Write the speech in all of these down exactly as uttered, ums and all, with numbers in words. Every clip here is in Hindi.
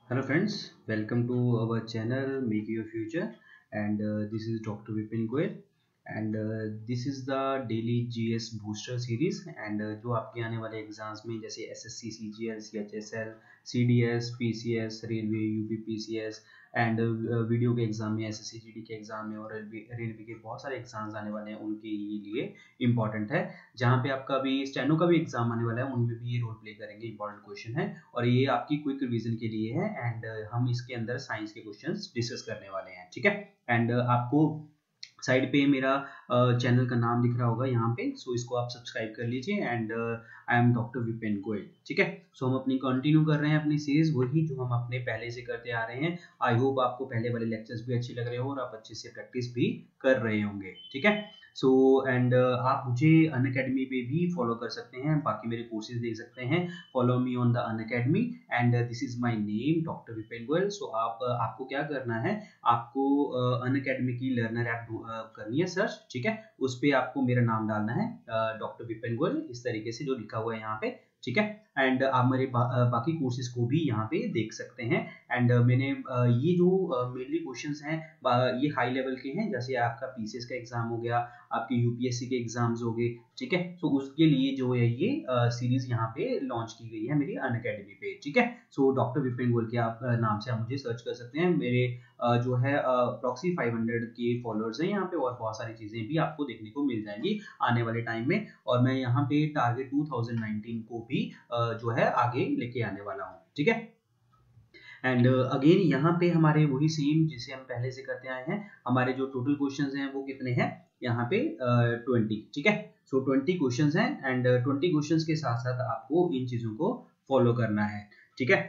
Hello friends, welcome to our channel Make Your Future, and uh, this is Dr Vipan Goyal, and uh, this is the daily G S booster series, and uh, जो आपके आने वाले एग्जाम्स में जैसे S S C, C G L, C H S L, C D S, P C S, railway, U P P C S and VDO के एग्जाम में S S C G D के एग्जाम में और रेलवे रेलवे के बहुत सारे एग्जाम्स आने वाले हैं, उनके लिए इंपॉर्टेंट है। जहाँ पे आपका भी स्टेनो का भी एग्जाम आने वाला है, उनमें भी ये रोल प्ले करेंगे, इंपॉर्टेंट क्वेश्चन है और ये आपकी क्विक रिवीजन के लिए है। एंड हम इसके अंदर साइंस के क्वेश्चंस डिस्कस करने वाले हैं, ठीक है। एंड आपको साइड पे मेरा चैनल uh, का नाम दिख रहा होगा यहाँ पे, सो so इसको आप सब्सक्राइब कर लीजिए। And I am doctor Vipin Goyal, ठीक है। सो so हम अपनी कंटिन्यू कर रहे हैं अपनी सीरीज, वही जो हम अपने पहले से करते आ रहे हैं। आई होप आपको पहले वाले लेक्चर्स भी अच्छे लग रहे हो और आप अच्छे से प्रैक्टिस भी कर रहे होंगे, ठीक है। सो so, एंड uh, आप मुझे अनअकैडमी पे भी फॉलो कर सकते हैं, बाकी मेरे कोर्सेज देख सकते हैं। Follow me on the Unacademy and this is my name doctor Vipin Goyal. So आप uh, आपको क्या करना है, आपको अनअकैडमी uh, की लर्नर ऐप uh, करनी है सर्च, ठीक है। उस पर आपको मेरा नाम डालना है डॉक्टर विपिन गोयल, इस तरीके से जो लिखा हुआ है यहाँ पे, ठीक है। एंड आप मेरे बा, बाकी कोर्सेज को भी यहाँ पे देख सकते हैं। एंड मैंने ये जो मेनली क्वेश्चंस हैं ये हाई लेवल के हैं, जैसे आपका पीसीएस का एग्जाम हो गया, आपके यूपीएससी के एग्जाम्स हो गए, ठीक है। सो उसके लिए जो है ये सीरीज यहाँ पे लॉन्च की गई है मेरी अनअकैडमी पे, ठीक है। सो डॉक्टर विपिन गोयल के आप नाम से आप मुझे सर्च कर सकते हैं। मेरे uh, जो है प्रॉक्सी फाइव हंड्रेड के फॉलोअर्स हैं यहाँ पे, और बहुत सारी चीजें भी आपको देखने को मिल जाएंगी आने वाले टाइम में। और मैं यहाँ पे टारगेट टू थाउजेंड नाइनटीन को भी uh, जो है आगे लेके आने वाला हूँ, ठीक है। एंड अगेन uh, यहाँ पे हमारे वही सेम जिसे हम पहले से करते आए हैं, हमारे जो टोटल क्वेश्चंस हैं वो कितने हैं यहाँ पे ट्वेंटी, uh, ठीक है। So twenty questions and twenty ट्वेंटी क्वेश्चंस के साथ साथ आपको इन चीजों को फॉलो करना है, ठीक है।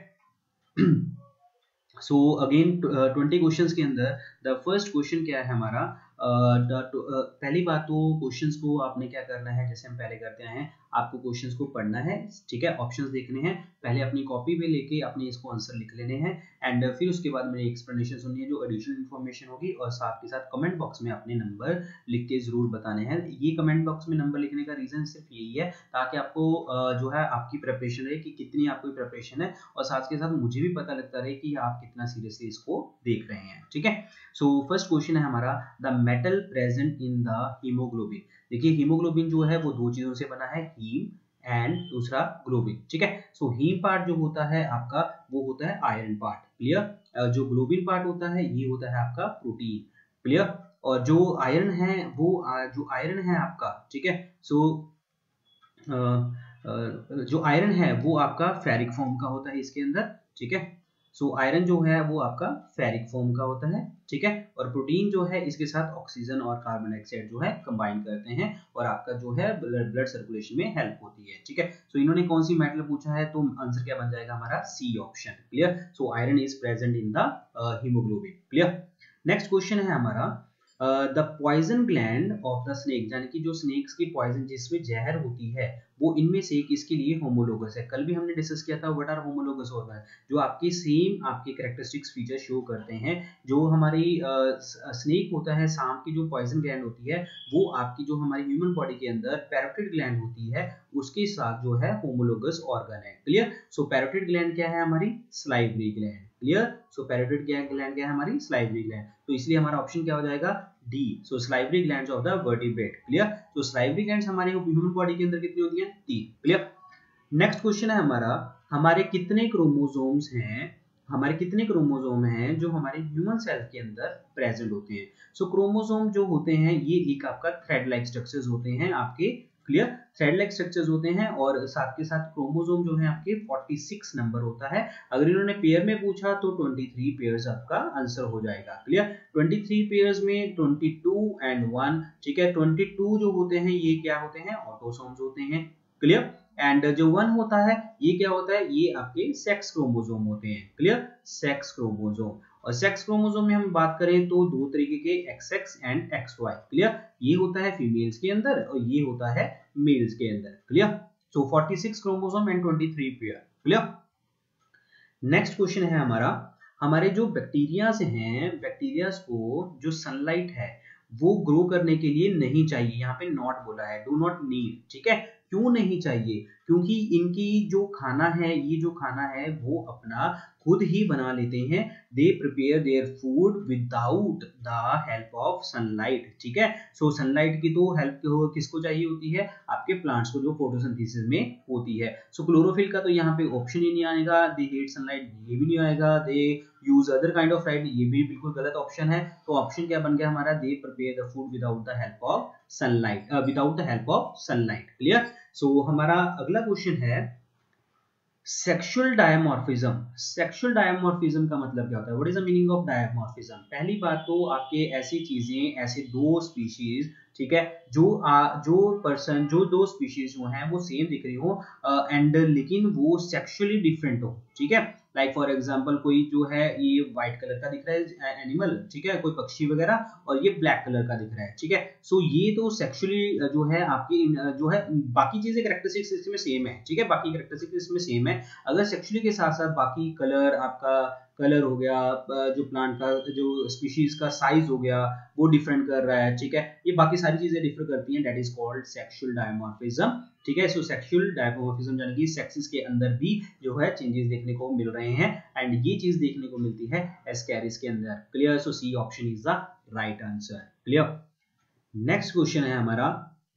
सो अगेन ट्वेंटी क्वेश्चंस के अंदर द फर्स्ट क्वेश्चन क्या है हमारा, uh, uh, पहली बात तो क्वेश्चंस को आपने क्या करना है, जैसे हम पहले करते हैं, आपको क्वेश्चंस को पढ़ना है, ठीक है। ऑप्शंस देखने हैं, पहले अपनी कॉपी पे लेके अपने इसको आंसर लिख लेने हैं। एंड फिर उसके बाद मेरी एक्सप्लेनेशन सुननी है जो एडिशनल इन्फॉर्मेशन होगी, और साथ के साथ कमेंट बॉक्स में अपने नंबर लिख के जरूर बताने हैं। ये कमेंट बॉक्स में नंबर लिखने का रीजन सिर्फ यही है ताकि आपको जो है आपकी प्रिपरेशन रहे कि कितनी आपकी प्रिपरेशन है, और साथ के साथ मुझे भी पता लगता रहे कि आप कितना सीरियसली इसको देख रहे हैं, ठीक है। सो फर्स्ट क्वेश्चन है हमारा, the metal present in the haemoglobin. देखिए हीमोग्लोबिन जो है वो दो चीजों से बना है, हीम एंड दूसरा ग्लोबिन, ठीक है। सो हीम पार्ट जो होता है आपका वो होता है आयरन पार्ट, क्लियर। जो ग्लोबिन पार्ट होता है ये होता है आपका प्रोटीन, क्लियर। और जो आयरन है वो जो आयरन है आपका, ठीक है। सो जो आयरन है वो आपका फेरिक फॉर्म का होता है इसके अंदर, ठीक है। सो so, आयरन जो है वो आपका फेरिक फॉर्म का होता है, ठीक है। और प्रोटीन जो है इसके साथ ऑक्सीजन और कार्बन डाइऑक्साइड जो है कंबाइन करते हैं और आपका जो है ब्लड सर्कुलेशन में हेल्प होती है, ठीक है। सो so, इन्होंने कौन सी मेटल पूछा है, तो आंसर क्या बन जाएगा हमारा C option, clear. So iron is present in the haemoglobin, clear. Next question है हमारा, the poison gland of the snake, यानी कि जो स्नेक्स की पॉइजन जिसमें जहर होती है वो इनमें से किसके लिए होमोलोगस है। कल भी हमने डिस्कस किया था व्हाट आर होमोलोगस ऑर्गन, जो आपकी सेम आपके कैरेक्टरिस्टिक्स फीचर शो करते हैं। जो हमारी स्नेक होता है, सांप की जो पॉइजन ग्लैंड होती है वो आपकी जो हमारी ह्यूमन बॉडी के अंदर पैरोटिड ग्लैंड होती है उसके साथ जो है होमोलोगस ऑर्गन है, क्लियर। सो पैरोटिड ग्लैंड क्या है हमारी, salivary gland, clear. So parotid gland क्या है हमारी, सलाइवरी ग्लैंड। तो इसलिए हमारा ऑप्शन क्या हो जाएगा, D. So salivary glands of the vertebrate, clear. तो सलाइवरी ग्लैंड्स हमारे ह्यूमन बॉडी के अंदर कितनी होती हैं, तीन, क्लियर। नेक्स्ट क्वेश्चन है हमारा, हमारे कितने क्रोमोसोम्स हैं, हमारे कितने क्रोमोसोम हैं जो हमारे ह्यूमन सेल के अंदर प्रेजेंट होते हैं। सो so, क्रोमोसोम जो होते हैं ये एक आपका थ्रेड लाइक स्ट्रक्चर्स होते हैं आपके, क्लियर। थ्रेड लाइक स्ट्रक्चर्स होते हैं और साथ के साथ क्रोमोसोम जो है आपके छियालीस नंबर होता है। अगर इन्होंने पेयर में पूछा तो तेईस पेयर्स आपका आंसर हो जाएगा, क्लियर। तेईस पेयर्स में बाईस एंड वन, ठीक है। बाईस जो होते हैं ये क्या होते हैं, ऑटोसोम्स होते हैं, क्लियर। एंड जो वन होता है ये क्या होता है, ये आपके सेक्स क्रोमोसोम होते हैं, क्लियर, सेक्स क्रोमोसोम। और सेक्स क्रोमोसोम में हम बात करें तो दो तरीके के, X X and X Y, clear. ये होता है फीमेल्स के अंदर और ये होता है मेल्स के अंदर, क्लियर। सो छियालीस क्रोमोसोम एंड तेईस पेयर, क्लियर। नेक्स्ट क्वेश्चन है हमारा, हमारे जो बैक्टीरिया से हैं, बैक्टीरिया को जो सनलाइट है वो ग्रो करने के लिए नहीं चाहिए, यहाँ पे नॉट बोला है, डू नॉट नीड, ठीक है। क्यों नहीं चाहिए? क्योंकि इनकी जो खाना है, ये जो खाना है वो अपना खुद ही बना लेते हैं। They prepare their food without the help of sunlight, ठीक है। सो सनलाइट की तो हेल्प किसको चाहिए होती है? आपके प्लांट्स को, जो फोटोसिंथेसिस में होती है। सो क्लोरोफिल का तो यहाँ पे ऑप्शन ही नहीं आएगा, दे हेट सनलाइट ये भी नहीं आएगा, they use other kind of light ये भी बिल्कुल गलत ऑप्शन है। तो ऑप्शन क्या बन गया हमारा? They prepare the food without the help of sunlight, without the help of sunlight. Clear? So हमारा अगला क्वेश्चन है सेक्सुअल डायमॉर्फिज्म। सेक्सुअल डायमॉर्फिज्म का मतलब क्या होता है? What is the meaning of dimorphism? पहली बात तो आपके ऐसी चीजें, ऐसे दो स्पीशीज, ठीक है, जो आ, जो पर्सन, जो दो स्पीशीज जो हैं वो सेम दिख रही हो एंड लेकिन वो सेक्सुअली डिफरेंट हो, ठीक है। लाइक फॉर एग्जांपल कोई जो है ये व्हाइट कलर का दिख रहा है एनिमल, ठीक है, कोई पक्षी वगैरह, और ये ब्लैक कलर का दिख रहा है, ठीक है। सो ये तो सेक्सुअली जो है आपकी जो है, बाकी चीजें कैरेक्टरिस्टिक्स इसमें सेम है, ठीक है, बाकी कैरेक्टरिस्टिक्स इसमें सेम है। अगर सेक्सुअली के साथ साथ बाकी कलर, आपका कलर हो गया, जो प्लांट का जो स्पीशीज का साइज हो गया वो डिफरेंट कर रहा है, ठीक है, ये बाकी सारी चीजें डिफर करती हैं, that is called sexual dimorphism, ठीक है। सो सेक्सुअल डायमॉर्फिज्म यानी कि सेक्सेस के अंदर भी जो है चेंजेस देखने को मिल रहे हैं एंड ये चीज देखने को मिलती है एस्कैरिस के अंदर। Clear? So C option is the right answer. Clear? Next question है हमारा,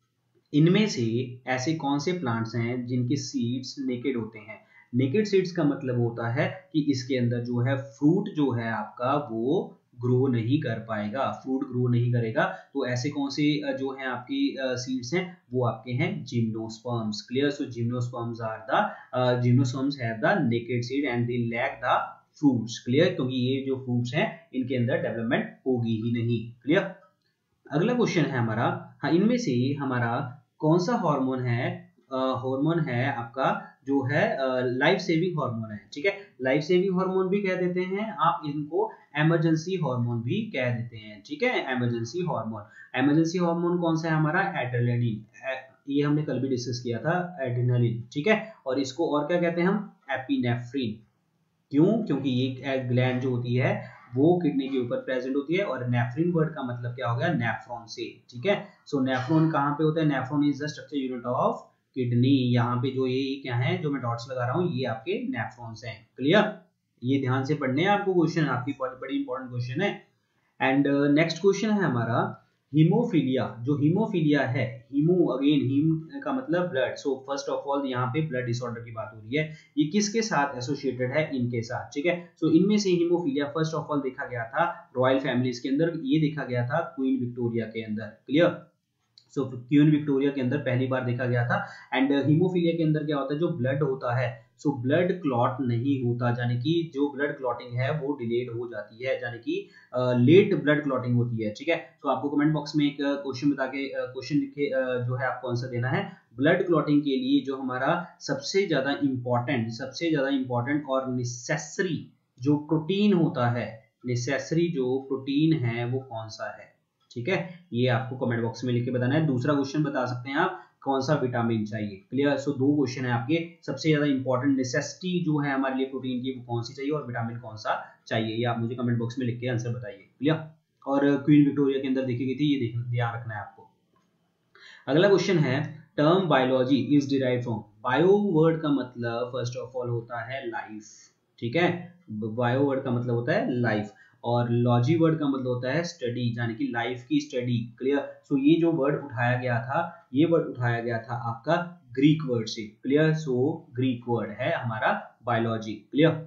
इनमें से ऐसे कौन से प्लांट्स हैं जिनके सीड्स नेकेड होते हैं? नेकेड सीड्स का मतलब होता है कि इसके अंदर जो है फ्रूट जो है आपका वो ग्रो नहीं कर पाएगा, फ्रूट ग्रो नहीं करेगा। तो ऐसे कौन से जो है आपकी सीड्स हैं वो आपके हैं gymnosperms. Clear? So gymnosperms are the gymnosperms have the naked seed and they lack the fruits. Clear? क्योंकि ये जो फ्रूट्स हैं इनके अंदर डेवलपमेंट होगी ही नहीं। क्लियर? अगला क्वेश्चन है हमारा, हाँ, इनमें से हमारा कौन सा हार्मोन है, हार्मोन है आपका जो है लाइफ सेविंग हार्मोन है, ठीक है। लाइफ सेविंग हार्मोन भी कह देते हैं आप इनको, इमरजेंसी हार्मोन भी कह देते हैं, ठीक है। इमरजेंसी हार्मोन इमरजेंसी हार्मोन कौन सा है हमारा? एड्रेनालिन, ये हमने कल भी डिस्कस किया था, एड्रेनालिन, ठीक है। और इसको और क्या कहते हैं हम? एपिनेफ्रिन। क्यों? क्योंकि ये ग्लैंड जो होती है वो किडनी के ऊपर प्रेजेंट होती है, और नेफ्रिन वर्ड का मतलब क्या हो गया? नेफ्रॉन से, ठीक है। सो नेफ्रॉन कहाँ पे होता है? Nephron is the structure unit of kidney. यहाँ पे जो ये क्या है, जो मैं डॉट्स लगा रहा हूँ, ये आपके नेफ्रॉन्स हैं। क्लियर? ये ध्यान से पढ़ने हैं आपको क्वेश्चन, आपकी बड़ी इंपॉर्टेंट क्वेश्चन है। एंड नेक्स्ट क्वेश्चन है हमारा हीमोफीलिया। जो हीमोफीलिया है, हीमो अगेन हीम का मतलब blood, so first of all यहाँ पे ब्लड डिसऑर्डर की बात हो रही है, ये किसके साथ एसोसिएटेड है? इनके साथ, ठीक है। सो इनमें से हीमोफीलिया फर्स्ट ऑफ ऑल देखा गया था रॉयल फैमिलीज के अंदर, ये देखा गया था क्वीन विक्टोरिया के अंदर। क्लियर? सो क्वीन विक्टोरिया के अंदर पहली बार देखा गया था। एंड हीमोफीलिया के अंदर क्या होता है? जो ब्लड होता है, सो ब्लड क्लॉट नहीं होता, यानी कि जो ब्लड क्लॉटिंग है वो डिलेड हो जाती है, यानी कि लेट ब्लड क्लॉटिंग होती है, ठीक है। तो आपको कमेंट बॉक्स में एक क्वेश्चन बता के क्वेश्चन लिखे जो है आपको आंसर देना है। ब्लड क्लॉटिंग के लिए जो हमारा सबसे ज्यादा इंपॉर्टेंट सबसे ज्यादा इंपॉर्टेंट और नेसेसरी जो प्रोटीन होता है, नेसेसरी जो प्रोटीन है वो कौन सा है, ठीक है, ये आपको कमेंट बॉक्स में लिख के बताना है। दूसरा क्वेश्चन बता सकते हैं आप कौन सा विटामिन चाहिए। क्लियर? सो दो क्वेश्चन है आपके, सबसे ज्यादा इंपॉर्टेंट नेसेसिटी जो है हमारे लिए प्रोटीन की वो कौन सी चाहिए और विटामिन कौन सा चाहिए, ये आप मुझे कमेंट बॉक्स में लिख के आंसर बताइए। क्लियर? और क्वीन विक्टोरिया के अंदर देखी गई थी, ये ध्यान रखना है आपको। अगला क्वेश्चन है, term biology is derived from. Bio word का मतलब फर्स्ट ऑफ ऑल होता है लाइफ, ठीक है, बायो वर्ड का मतलब होता है लाइफ, और लॉजी वर्ड का मतलब होता है स्टडी, यानी कि लाइफ की स्टडी। क्लियर? सो ये जो वर्ड उठाया गया था, ये वर्ड उठाया गया था आपका ग्रीक वर्ड से। क्लियर? सो ग्रीक वर्ड है हमारा बायोलॉजी। क्लियर?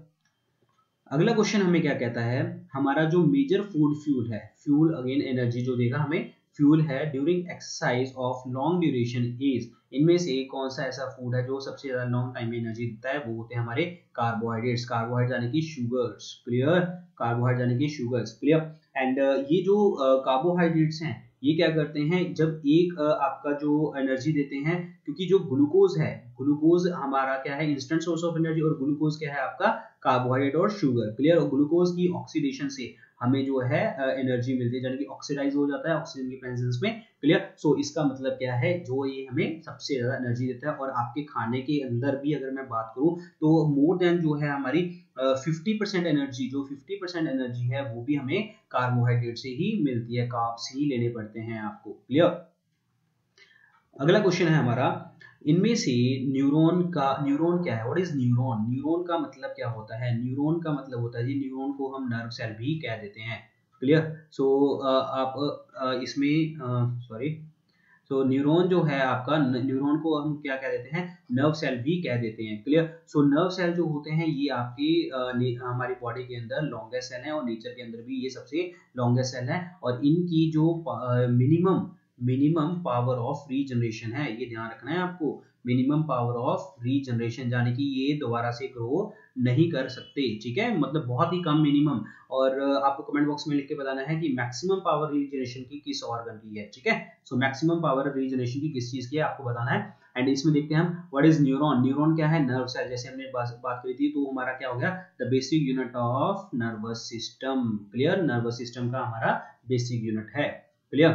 अगला क्वेश्चन हमें क्या कहता है, हमारा जो मेजर फूड फ्यूल है, फ्यूल अगेन एनर्जी जो देगा हमें, फ्यूल है during exercise of long duration is, इनमें से कौन सा ऐसा फूड है जो सबसे ज्यादा लॉन्ग टाइम में एनर्जी देता है? वो होते हैं हमारे कार्बोहाइड्रेट्स, कार्बोहाइड्रेट यानी कि शुगर्स। क्लियर? कार्बोहाइड्रेट यानी कि शुगर्स। क्लियर? एंड ये जो कार्बोहाइड्रेट्स हैं ये क्या करते हैं, जब एक uh, आपका जो एनर्जी देते हैं, क्योंकि जो ग्लूकोज है, ग्लूकोज हमारा क्या है? इंस्टेंट सोर्स ऑफ एनर्जी, और ग्लूकोज क्या है आपका? कार्बोहाइड्रेट और शुगर। क्लियर? और ग्लूकोज की ऑक्सीडेशन से हमें जो है एनर्जी मिलती है, यानी कि ऑक्सीडाइज हो जाता है ऑक्सीजन के प्रेजेंस में। क्लियर? सो इसका मतलब क्या है, जो ये हमें सबसे ज्यादा एनर्जी देता है। और आपके खाने के अंदर भी अगर मैं बात करूं तो मोर देन जो है हमारी फिफ्टी परसेंट एनर्जी, जो फिफ्टी परसेंट एनर्जी है वो भी हमें कार्बोहाइड्रेट से ही मिलती है, कार्ब्स ही लेने पड़ते हैं आपको। क्लियर? अगला क्वेश्चन है हमारा, इनमें से न्यूरॉन का न्यूरॉन क्या है, व्हाट इज न्यूरॉन? न्यूरॉन का मतलब क्या होता है? न्यूरॉन का मतलब होता है जी, न्यूरॉन को हम नर्व सेल भी कह देते हैं। क्लियर? सो आप uh, इसमें सॉरी सो न्यूरॉन जो है आपका, न्यूरॉन को हम क्या कह देते हैं? नर्व सेल भी कह देते हैं। क्लियर? सो नर्व सेल जो होते हैं ये आपकी हमारी बॉडी के अंदर लॉन्गेस्ट सेल है और नेचर के अंदर भी ये सबसे लॉन्गेस्ट सेल है, और इनकी जो minimum minimum power of regeneration है, ये ध्यान रखना है आपको, मिनिमम पावर ऑफ रीजनरेशन, यानी कि ये दोबारा से ग्रो नहीं कर सकते। ठीक है, मतलब बहुत ही कम मिनिमम। और आपको कमेंट बॉक्स में लिख के बताना है कि मैक्सिमम पावर रीजनरेशन की किस ऑर्गन की है। ठीक है, सो मैक्सिमम पावर रीजनरेशन की किस चीज की है आपको बताना है। एंड इसमें देखते हैं हम व्हाट इज न्यूरॉन। न्यूरॉन क्या है? नर्व सेल, जैसे हमने बात, बात करी थी, तो हमारा क्या हो गया? The basic unit of nervous system. Clear? Nervous system का हमारा बेसिक यूनिट है। क्लियर?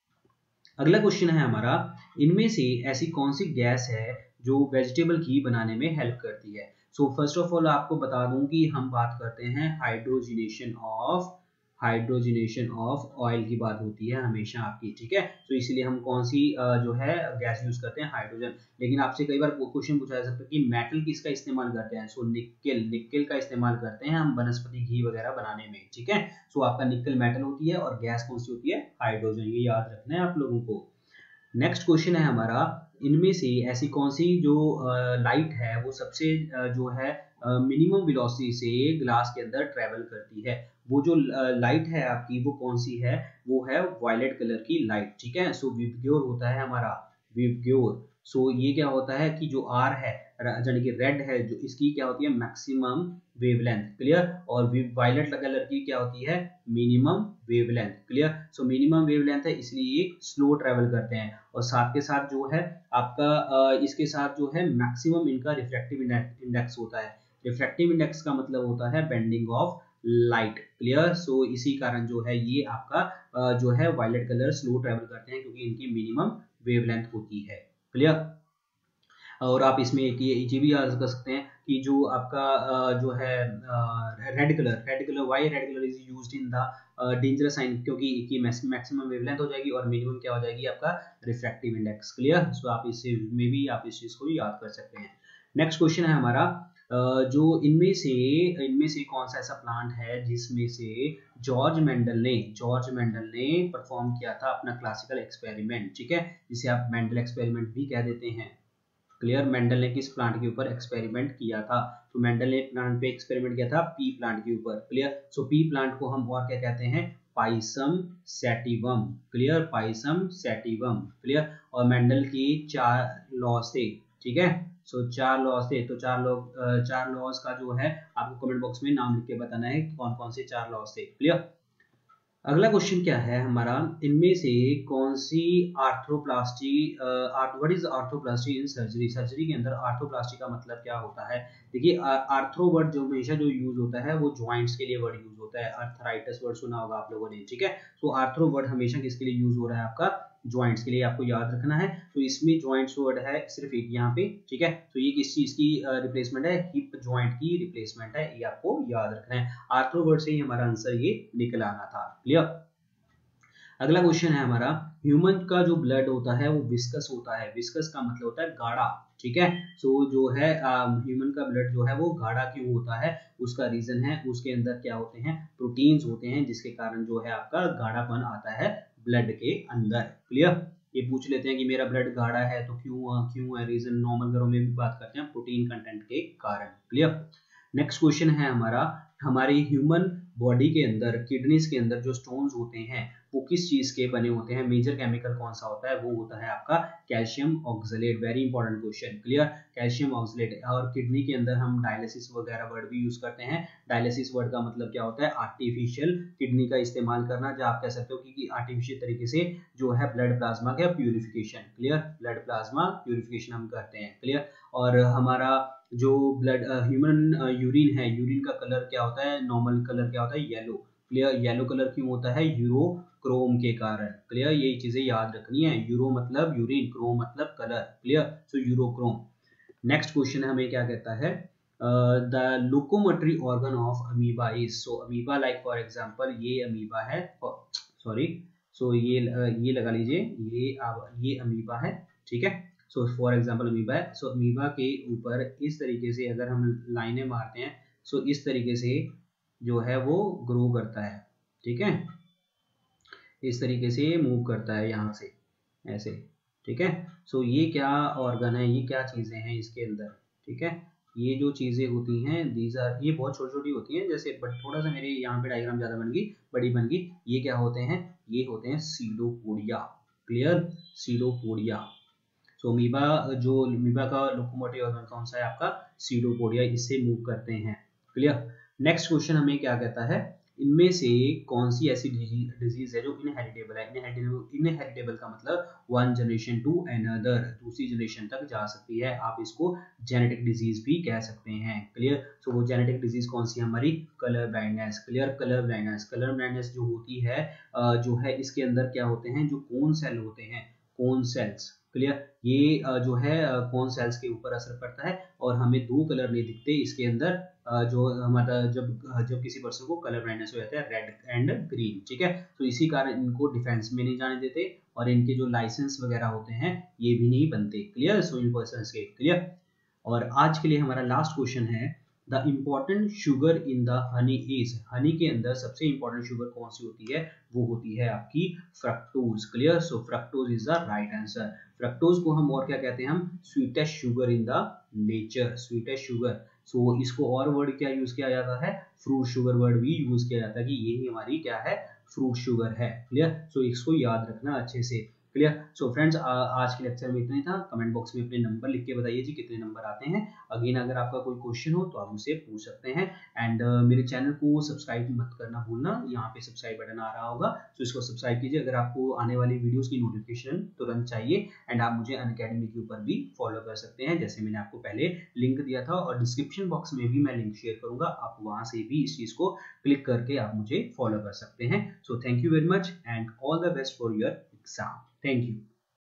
अगला क्वेश्चन है हमारा, इनमें से ऐसी कौन सी गैस है जो वेजिटेबल घी बनाने में हेल्प करती है? सो फर्स्ट ऑफ ऑल आपको बता दूं कि हम बात करते हैं hydrogenation of hydrogenation of oil की बात होती है हमेशा आपकी। ठीक है, तो इसलिए हम कौन सी जो है गैस यूज करते हैं? हाइड्रोजन। लेकिन आपसे कई बार क्वेश्चन पूछा जा सकता है कि मेटल किसका इस्तेमाल करते हैं? सो निकेल, निकेल का इस्तेमाल करते हैं हम वनस्पति घी वगैरह बनाने में। ठीक है, सो आपका निकेल मेटल होती है और गैस कौन सी होती है? हाइड्रोजन। ये याद रखना है आप लोगों को। नेक्स्ट क्वेश्चन है हमारा, इनमें से ऐसी कौन सी जो लाइट है वो सबसे जो है मिनिमम वेलोसिटी से ग्लास के अंदर ट्रेवल करती है? वो जो लाइट है आपकी वो कौन सी है? वो है वायलेट कलर की लाइट। ठीक है, सो विबग्योर होता है हमारा, विबग्योर। सो ये क्या होता है कि जो आर है, यानी कि रेड है, जो इसकी क्या होती है? Maximum wavelength. क्लियर? और वायलेट कलर की क्या होती है? Minimum wavelength. Clear? So minimum wavelength है इसलिए ये स्लो ट्रेवल करते हैं, और साथ के साथ जो है आपका इसके साथ जो है मैक्सिमम इनका रिफ्रैक्टिव इंडेक्स होता है। रिफ्रैक्टिव इंडेक्स का मतलब होता है bending of light. Clear? So इसी कारण जो है ये आपका जो है वायलेट कलर स्लो ट्रेवल करते हैं, क्योंकि इनकी मिनिमम वेवलेंथ होती है। क्लियर? और आप इसमें एक ये भी याद कर सकते हैं कि जो आपका जो है red colour, red colour why red colour is used in the dangerous sign, क्योंकि इसकी मैक्सिमम वेवलेंथ हो जाएगी और मिनिमम क्या हो जाएगी? आपका रिफ्रैक्टिव इंडेक्स। क्लियर? सो आप इससे में भी आप इस चीज को याद कर सकते हैं। नेक्स्ट क्वेश्चन है हमारा, जो इनमें से इनमें से कौन सा ऐसा प्लांट है जिसमें से जॉर्ज मेंडल ने जॉर्ज मेंडल ने परफॉर्म किया था अपना क्लासिकल एक्सपेरिमेंट? ठीक है, जिसे आप मेंडल एक्सपेरिमेंट भी कह देते हैं। क्लियर? मेंडल ने किस प्लांट के ऊपर एक्सपेरिमेंट किया था? तो मेंडल ने प्लांट पे एक्सपेरिमेंट किया था पी प्लांट के ऊपर। क्लियर? सो पी प्लांट को हम और क्या कहते हैं? Pisum sativum. Clear? Pisum sativum. Clear? और मेंडल की चार लॉज थे। ठीक है, सो चार लॉज थे, तो चार लोग चार लॉज का जो है आपको कमेंट बॉक्स में नाम लिख के बताना है कौन कौन से चार लॉज थे। क्लियर? अगला क्वेश्चन क्या है हमारा, इनमें से कौन सी arthroplasty, what is arthroplasty in surgery? Surgery के अंदर आर्थ्रोप्लास्टी का मतलब क्या होता है? देखिए, आर्थ्रो वर्ड जो हमेशा जो यूज होता है वो जॉइंट्स के लिए वर्ड यूज होता है। अर्थराइटिस वर्ड सुना होगा आप लोगों ने। ठीक है, तो आर्थ्रो वर्ड हमेशा किसके लिए यूज हो रहा है? आपका जॉइंट्स के लिए, आपको याद रखना है। तो इसमें जॉइंट्स वर्ड है सिर्फ एक यहाँ पे। ठीक है, तो ये किस चीज की रिप्लेसमेंट है? हिप जॉइंट की रिप्लेसमेंट है, ये आपको याद रखना है। आर्थ्रो वर्ड से ही हमारा आंसर ये निकल आना था। क्लियर? अगला क्वेश्चन है हमारा, ह्यूमन का जो ब्लड होता है वो विस्कस होता है। विस्कस का मतलब होता है गाढ़ा। ठीक है, सो जो है ह्यूमन का ब्लड जो है वो गाढ़ा क्यों होता है? उसका रीजन है उसके अंदर क्या होते हैं? प्रोटीन्स होते हैं, जिसके कारण जो है आपका गाढ़ापन आता है ब्लड के अंदर। क्लियर? ये पूछ लेते हैं कि मेरा ब्लड गाढ़ा है तो क्यों क्यों है? रीजन नॉर्मल घरों में भी बात करते हैं, प्रोटीन कंटेंट के कारण। क्लियर? नेक्स्ट क्वेश्चन है हमारा, हमारी ह्यूमन बॉडी के अंदर किडनीज के अंदर जो स्टोन्स होते हैं वो किस चीज के बने होते हैं? मेजर केमिकल कौन सा होता है? वो होता है आपका calcium oxalate. Very important question. Clear? Calcium oxalate. और किडनी के अंदर हम डायलिसिस वगैरह वर्ड भी यूज करते हैं। डायलिसिस वर्ड का मतलब क्या होता है? आर्टिफिशियल किडनी का इस्तेमाल करना, जहाँ आप कह सकते हो कि आर्टिफिशियल तरीके से जो है ब्लड प्लाज्मा का purification. Clear? Blood plasma purification हम करते हैं। क्लियर? और हमारा जो ब्लड ह्यूमन यूरिन है, यूरिन का कलर क्या होता है? नॉर्मल कलर क्या होता है? येलो। क्लियर? येलो कलर क्यों होता है? यूरोक्रोम के कारण। क्लियर? यही चीजें याद रखनी है। यूरो मतलब यूरिन, क्रोम मतलब colour. Clear? So urochrome. Next question हमें क्या कहता है, the locomotory organ of amoeba is? So amoeba like for example ये अमीबा है, सॉरी सो ये ये लगा लीजिए, ये ये अमीबा है। ठीक है, सो फॉर एग्जांपल अमीबा है, सो अमीबा के ऊपर इस तरीके से अगर हम लाइनें मारते हैं, सो इस तरीके से जो है वो ग्रो करता है, ठीक है, इस तरीके से मूव करता है यहाँ से ऐसे, ठीक है। सो ये क्या ऑर्गन है, ये क्या चीजें हैं इसके अंदर, ठीक है। ये जो चीजें होती हैं दीज आर, ये बहुत छोटी छोटी होती हैं जैसे, बट थोड़ा सा मेरे यहाँ पे डायग्राम ज्यादा बन गई, बड़ी बन गई। ये क्या होते हैं, ये होते हैं pseudopodia, clear, pseudopodia. So amoeba, जो अमीबा का लोकोमोटिव ऑर्गन कौन सा है आपका, सीडोपोडिया, इससे मूव करते हैं, क्लियर। नेक्स्ट क्वेश्चन हमें क्या कहता है, इनमें से कौन सी ऐसी डिजीज है जो इनहेरिटेबल है। इनहेरिटेबल, इनहेरिटेबल का मतलब वन जनरेशन टू अनदर, दूसरी जनरेशन तक जा सकती है, आप इसको जेनेटिक डिजीज भी कह सकते हैं, क्लियर। सो वो जेनेटिक डिजीज कौन सी है हमारी, colour blindness, clear, colour blindness. Colour blindness जो होती है जो है इसके अंदर क्या होते हैं, जो कोन सेल होते हैं, कोन सेल्स, क्लियर, ये जो है कोन सेल्स के ऊपर असर पड़ता है और हमें दो कलर नहीं दिखते इसके अंदर, जो हमारा जब जब किसी पर्सन को कलर ब्लाइंडनेस हो जाता है, रेड एंड ग्रीन, ठीक है। तो इसी कारण इनको डिफेंस में नहीं जाने देते और इनके जो लाइसेंस वगैरह होते हैं ये भी नहीं बनते, क्लियर। सो इन पर्संस के, क्लियर। और आज के लिए हमारा लास्ट क्वेश्चन है, the important sugar in the honey is, honey के अंदर सबसे इंपॉर्टेंट शुगर कौन सी होती है, वो होती है आपकी fructose, clear. So fructose is the right answer. Fructose को हम और क्या कहते हैं, हम sweetest sugar in the nature, sweetest sugar. So इसको और वर्ड क्या यूज किया जाता है, फ्रूट शुगर वर्ड भी यूज किया जाता है कि ये हमारी क्या है, फ्रूट शुगर है, क्लियर। सो इसको याद रखना अच्छे से, क्लियर। सो फ्रेंड्स, आज के लेक्चर में इतना ही था। कमेंट बॉक्स में अपने नंबर लिख के बताइए जी कितने नंबर आते हैं। अगेन अगर आपका कोई क्वेश्चन हो तो आप मुझसे पूछ सकते हैं। एंड uh, मेरे चैनल को सब्सक्राइब मत करना भूलना, यहाँ पे सब्सक्राइब बटन आ रहा होगा, तो इसको सब्सक्राइब कीजिए अगर आपको आने वाली वीडियोस की नोटिफिकेशन तुरंत चाहिए। एंड आप मुझे अनअकैडमी के ऊपर भी फॉलो कर सकते हैं, जैसे मैंने आपको पहले लिंक दिया था, और डिस्क्रिप्शन बॉक्स में भी मैं लिंक शेयर करूंगा, आप वहां से भी इस चीज को क्लिक करके आप मुझे फॉलो कर सकते हैं। So thank you very much and all the best for your exam. Thank you.